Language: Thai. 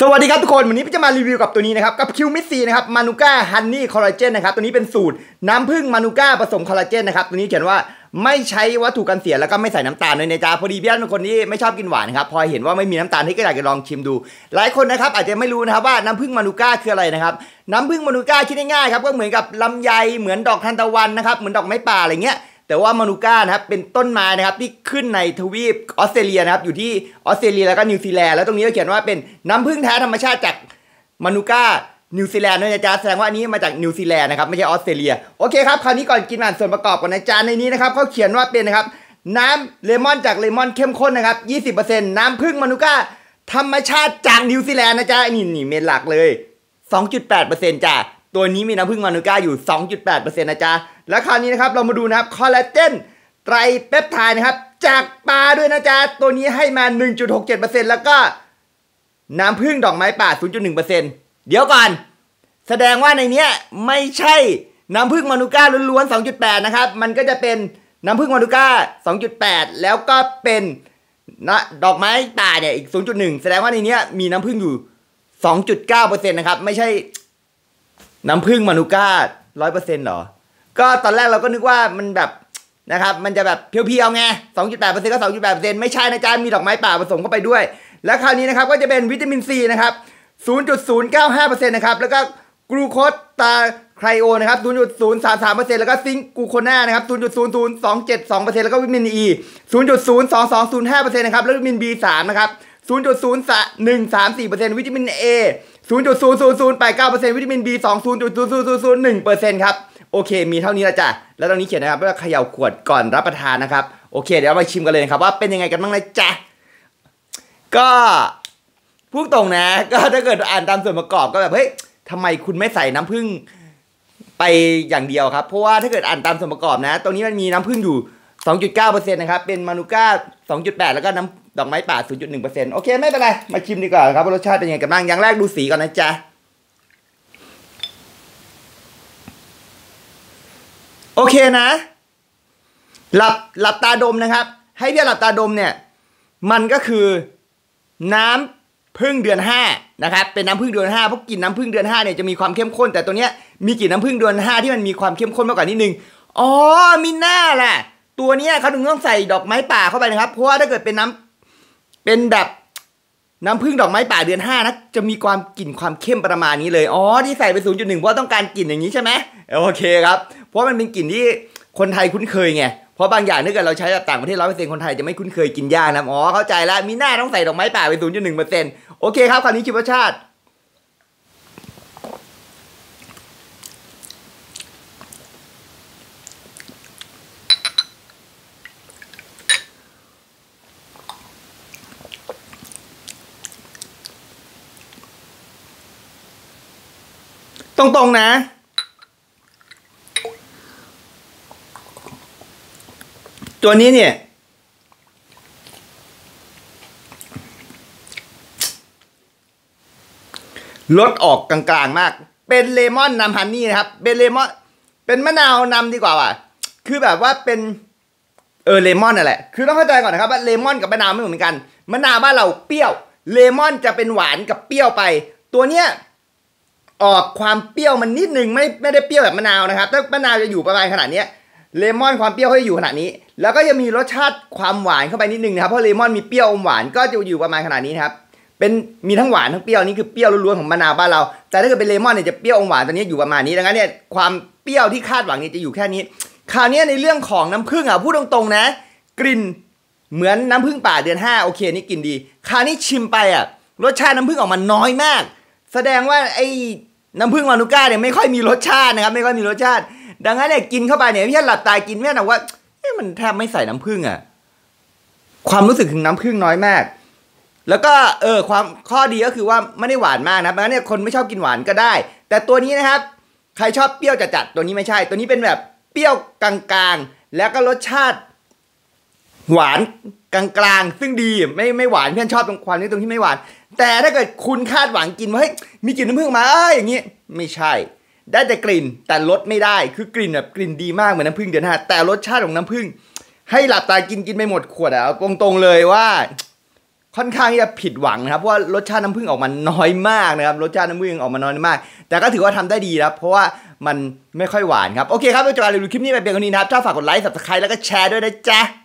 สวัสดีครับทุกคนวันนี้พี่จะมารีวิวกับตัวนี้นะครับกับคิวมิสซีนะครับมานูก้าฮันนี่คอลลาเจนนะครับตัวนี้เป็นสูตรน้ำผึ้งมานูก้าผสมคอลลาเจนนะครับตัวนี้เขียนว่าไม่ใช้วัตถุกันเสียแล้วก็ไม่ใส่น้ำตาลเลยนะจ๊ะพอดีพี่เป็นคนที่ไม่ชอบกินหวานครับพอเห็นว่าไม่มีน้ำตาลที่ก็อยากจะลองชิมดูหลายคนนะครับอาจจะไม่รู้นะครับว่าน้ำผึ้งมานูก้าคืออะไรนะครับน้ำผึ้งมานูก้าคิดง่ายๆครับก็เหมือนกับลำไยเหมือนดอกทานตะวันนะครับเหมือนดอกไม้ป่าอะไรเงี้ยแต่ว่ามานูก้านะครับเป็นต้นไม้นะครับที่ขึ้นในทวีปออสเตรเลียนะครับอยู่ที่ออสเตรเลียแล้วก็นิวซีแลนด์แล้วตรงนี้ก็เขียนว่าเป็นน้ำผึ้งแท้ธรรมชาติจากมานูก้านิวซีแลนด์ด้วยนะจ๊ะแสดงว่าอันนี้มาจากนิวซีแลนด์นะครับไม่ใช่ออสเตรเลียโอเคครับคราวนี้ก่อนกินอ่านส่วนประกอบก่อนนะจ๊ะในนี้นะครับเขาเขียนว่าเป็นนะครับน้ำเลมอนจากเลมอนเข้มข้นนะครับ 20% น้ำผึ้งมานูก้าธรรมชาติจากนิวซีแลนด์นะจ๊ะนี่เมนหลักเลย 2.8% จ้ะตัวนี้มีน้ำผึ้งมานูก้าอยู่ 2.8% นะจ๊ะแล้วคราวนี้นะครับเรามาดูนะครับคอลลาเจนไตรเปปไทด์นะครับจากปลาด้วยนะจ๊ะตัวนี้ให้มา 1.67% แล้วก็น้ำผึ้งดอกไม้ป่า 0.1% เดี๋ยวก่อนแสดงว่าในเนี้ยไม่ใช่น้ำผึ้งมานูก้าล้วนๆ 2.8 นะครับมันก็จะเป็นน้ำผึ้งมานูก้า 2.8 แล้วก็เป็นดอกไม้ป่าเนี่ยอีก 0.1 แสดงว่าในเนี้ยมีน้ำผึ้งอยู่ 2.9% นะครับไม่ใช่น้ำผึ้งมานูก้า 100% หรอก็ตอนแรกเราก็นึกว่ามันแบบนะครับมันจะแบบเพียวๆไง 2.8% ก็ 2.8% ไม่ใช่นะจ๊ะมีดอกไม้ป่าผสมเข้าไปด้วยและคราวนี้นะครับก็จะเป็นวิตามินซีนะครับ 0.095% นะครับแล้วก็กลูโคสตาไคลโอนะครับ 0.033% แล้วก็ซิงค์กลูโคนานะครับ 0.00272% แล้วก็วิตามินอี 0.02205% นะครับแล้ววิตามิน B3 นะครับ 0.0134% วิตามิน A 0.00089% วิตามิน B2 0.00001% ครับโอเคมีเท่านี้ละจ้ะแล้วตรงนี้เขียนนะครับว่าเขย่าขวดก่อนรับประทานนะครับโอเคเดี๋ยวเราไปชิมกันเลยครับว่าเป็นยังไงกันบ้างนะจ๊ะก็พูดตรงนะก็ถ้าเกิดอ่านตามส่วนประกอบก็แบบเฮ้ยทำไมคุณไม่ใส่น้ำผึ้งไปอย่างเดียวครับเพราะว่าถ้าเกิดอ่านตามส่วนประกอบนะตรงนี้มันมีน้ำผึ้งอยู่ 2.9% นะครับเป็นมานูก้า 2.8 แล้วก็น้ำดอกไม้ป่า 0.1% โอเคไม่เป็นไรมาชิมดีกว่าครับว่ารสชาติเป็นยังไงกันบ้างอย่างแรกดูสีก่อนนะจ๊ะโอเคนะหลับตาดมนะครับให้พี่หลับตาดมเนี่ยมันก็คือน้ำผึ้งเดือน5นะครับเป็นน้ำผึ้งเดือน5เพราะกลิ่นน้ำผึ้งเดือน5เนี่ยจะมีความเข้มข้นแต่ตัวเนี้ยมีกลิ่นน้ำผึ้งเดือน5ที่มันมีความเข้มข้นมากกว่านิดนึงอ๋อมีหน้าแหละตัวเนี้ยเขาถึงต้องใส่ดอกไม้ป่าเข้าไปนะครับเพราะว่าถ้าเกิดเป็นแบบน้ำผึ้งดอกไม้ป่าเดือน5นะจะมีความกลิ่นความเข้มประมาณนี้เลยอ๋อที่ใส่ไป 0.1 เพราะต้องการกลิ่นอย่างนี้ใช่ไหมโอเคครับเพราะมันเป็นกลิ่นที่คนไทยคุ้นเคยไงเพราะบางอย่างถ้าเกิดเราใช้แบบต่างประเทศ 100% คนไทยจะไม่คุ้นเคยกินยากนะอ๋อเข้าใจแล้วมีหน้าต้องใส่ดอกไม้ป่าไป 0.1% โอเคครับคราวนี้ชิมรสชาติตรงๆนะตัวนี้เนี่ยรสออกกลางๆมากเป็นเลมอนนำฮันนี่นะครับเป็นเลมอนเป็นมะนาวนำดีกว่าว่ะคือแบบว่าเป็นเลมอนนั่นแหละคือต้องเข้าใจก่อนนะครับว่าเลมอนกับมะนาวไม่เหมือนกันมะนาวบ้านเราเปรี้ยวเลมอนจะเป็นหวานกับเปรี้ยวไปตัวเนี้ยออกความเปรี้ยวมันนิดนึงไม่ได้เปรี้ยวแบบมะนาวนะครับถ้ามะนาวจะอยู่ประมาณขนาดนี้เลมอนความเปรี้ยวเขาจะอยู่ขนาดนี้แล้วก็จะมีรสชาติความหวานเข้าไปนิดนึงนะครับเพราะเลมอนมีเปรี้ยวอมหวานก็จะอยู่ประมาณขนาดนี้ครับเป็นมีทั้งหวานทั้งเปรี้ยวนี่คือเปรี้ยวล้วนๆของมะนาวบ้านเราแต่ถ้าเกิดเป็นเลมอนเนี่ยจะเปรี้ยวอมหวานตัวนี้อยู่ประมาณนี้ดังนั้นเนี่ยความเปรี้ยวที่คาดหวังเนี่ยจะอยู่แค่นี้คราวนี้ในเรื่องของน้ำผึ้งพูดตรงๆนะกลิ่นเหมือนน้ำผึ้งป่าเดือน5โอเคนี่กลิ่นดีคราวนี้ชิมไปรสชาติน้ำผึ้งออกมาน้อยมากแสดงว่าไอ้น้ำผึ้งมานูก้าเนี่ยไม่ค่อยมีรสชาตินะครับไม่ค่อยมีรสชาติดังนั้นเนี่ยกินเข้าไปเนี่ยพี่หลับตากินแม่นะว่ามันแทบไม่ใส่น้ำผึ้งความรู้สึกถึงน้ำผึ้งน้อยมากแล้วก็ความข้อดีก็คือว่าไม่ได้หวานมากนะดังนั้นเนี่ยคนไม่ชอบกินหวานก็ได้แต่ตัวนี้นะครับใครชอบเปรี้ยวจัดๆตัวนี้ไม่ใช่ตัวนี้เป็นแบบเปรี้ยวกลางๆแล้วก็รสชาติหวานกลางๆซึ่งดีไม่หวานเพื่อนชอบตรงความนี้ตรงที่ไม่หวานแต่ถ้าเกิดคุณคาดหวังกินว่าเฮ้ยมีกลิ่นน้ำผึ้งมาอย่างนี้ไม่ใช่ได้แต่กลิ่นแต่รสไม่ได้คือกลิ่นแบบกลิ่นดีมากเหมือนน้ำผึ้งเดือน5แต่รสชาติของน้ำผึ้งให้หลับตากินไปหมดขวดเอาตรงๆเลยว่าค่อนข้างที่จะผิดหวังนะครับเพราะว่ารสชาติน้ำผึ้งออกมาน้อยมากนะครับรสชาติน้ำผึ้งออกมาน้อยมากแต่ก็ถือว่าทำได้ดีนะครับเพราะว่ามันไม่ค่อยหวานครับโอเคครับเราจะรีวิวคลิปนี้ไปเพียงเท่านี้นะครับถ้าฝากกดไลค์ Subscribe แล้วก็แชร์ด้วยนะจ๊ะ